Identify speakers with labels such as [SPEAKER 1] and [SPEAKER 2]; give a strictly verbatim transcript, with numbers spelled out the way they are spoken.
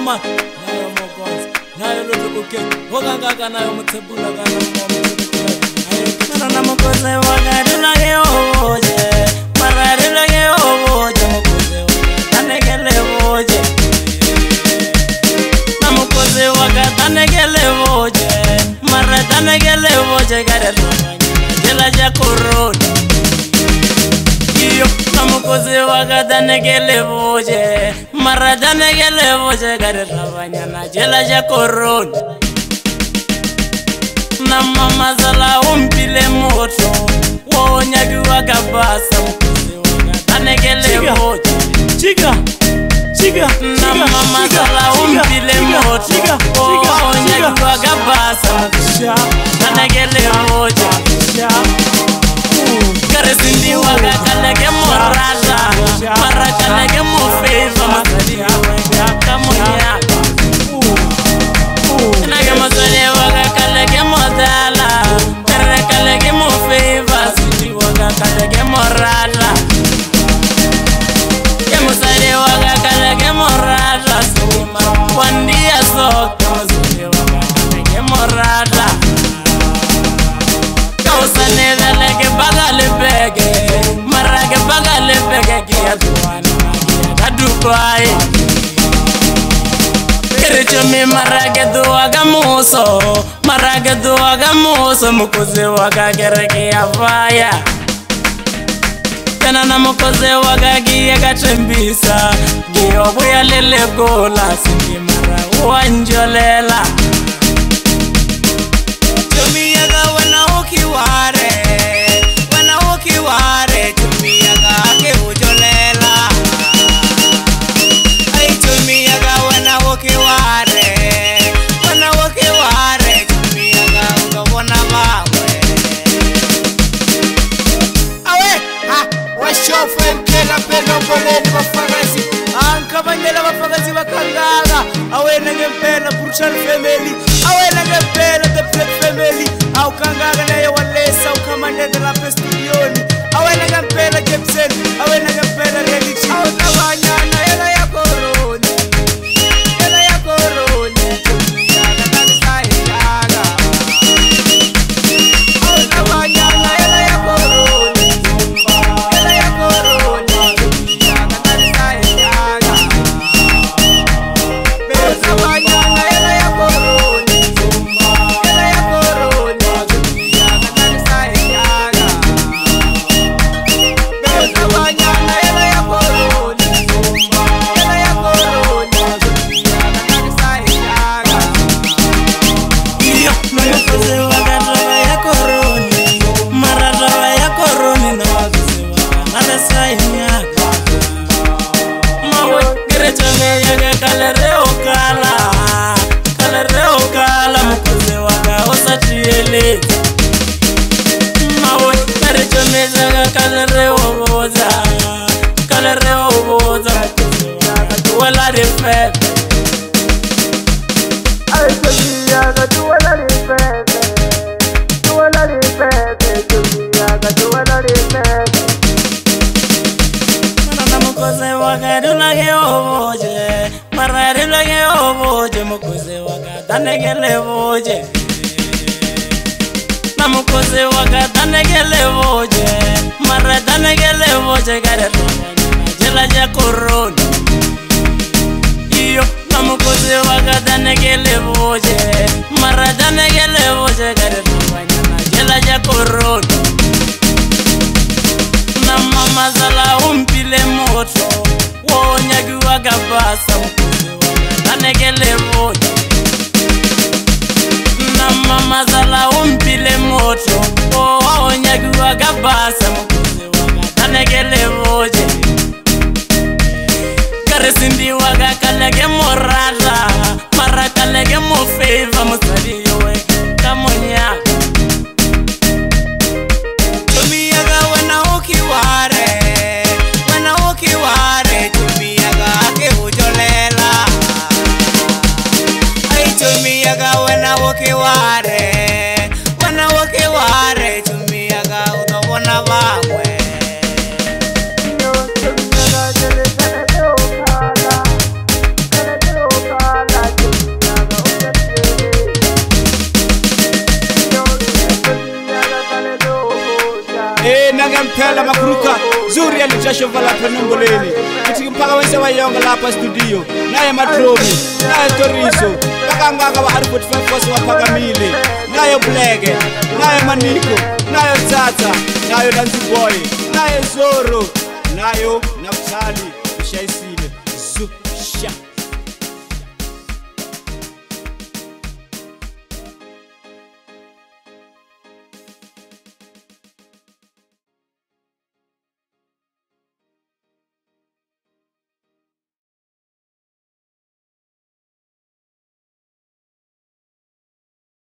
[SPEAKER 1] man nayo mogonzi nayo lotobuke oganga nayo mutsebula kana mana na mogonzi wagadula geoje maradula geoje mogonzi waganegele oje na mogonzi waganegele oje maradana oje gare jela ja koroni iyo na mogonzi waganegele oje maradana gele oje gare rabanyana jela ja koroni na mama zala umpile moto wonyagi wakabasa mogonzi waganegele oje chiga chiga na mama zala umpile moto wonyagi wakabasa waganegele oje Karesindi waga kalege morala Mara kalege mofeva masadi wega kamunya Nage masadi waga kalege modala Tere kalege mofeva sidi waga kalege morala Ke masadi waga kalege morala Suma wandia sok Masadi waga kalege morala Kausane dalege bagale bege marage bagale bege kia duwana kia Dubai Kerecho mi marage duwaga muso marage duwaga muso mukoze waga gereke avaya Kana na mukoze waga gie gachembisa Gio buya lele gola Sindi mara uanjolela Chumi yaga wana ukiware Wana ukiware Chumi yaga ake ujolela Ay chumi yaga wana ukiware Wana ukiware Chumi yaga ukawona mawe Awe ha Washofe mkela pendo koleni wafagazi Anka bandela wafagazi wakangaga Awe nage mpela Burchal family Awe nage mpela The Plate family Au kangaga na ya walesa Ukamande de la Pestudioni Awe nage mpela Gibson Awe nage mpela Relix Au kabanyana Yela ya koroni Yela ya koroni Yaga tanisa yaga Au kabanyana Yela ya koroni Yela ya koroni Yaga tanisa yaga Pero kabanyana Yela ya koroni Yela ya koroni Yaga tanisa yaga Pero kabanyana Yela ya koroni Yela ya koroni Yaga tanisa yaga Iyo na yokoze waga ya koroni Marada ya koroni na wakoze waga Naresa yaga Mawe gerecho me yaga kalere okala Kalere okala mukoze waga osatiele Mawe gerecho me yaga kalere oboza Kalere oboza mukoze waga tuwela de fe Ay chumi yaga tuwela de fe Tuwela de fe chumi yaga tuwela de fe Marana mukoze waga dulage oboje Marare lage oboje mukoze waga danegele oboje Na mukoze waga danegele oboje Mara danegele oboje gare rabanyana jela ja koroni Iyo na mukoze waga danegele oboje Mara danegele oboje gare rabanyana jela ja koroni Na mama zala umpile moto Wonyagi wakabasa mukoze waga danegele oboje Na mama zala umpile moto Wonyagi wakabasa mukoze waga danegele oboje Karesindi waga kalege morala Mara kalege mofeva musari yowe kamunya Chumi yaga wana ukiware Wana ukiware Chumi yaga ake ujolela Ay chumi yaga wana ukiware Wana ukiware Chumi yaga utawona vangwe Chumi yaga jele jele okala Jele jele okala ngempela makruka zuri alijashova lapha nomboleni kuthi mphaka wense wayonga lapha studio naye madromi naye toriso bakangaka ba R forty-five wase waphakamile naye Bleke naye Maniko naye Tsatsa naye Dancy Boy naye Zoro nayo Naftali